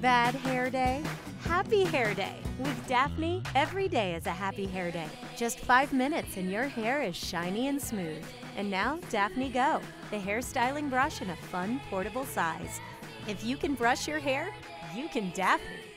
Bad hair day? Happy hair day. With Dafni, every day is a happy hair day. Just 5 minutes and your hair is shiny and smooth. And now, Dafni Go, the hair styling brush in a fun, portable size. If you can brush your hair, you can Dafni.